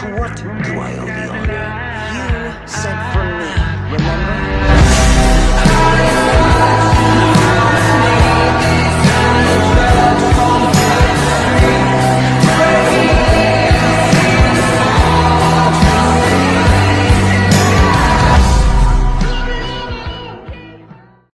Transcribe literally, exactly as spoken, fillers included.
To what do I owe the honor? You sent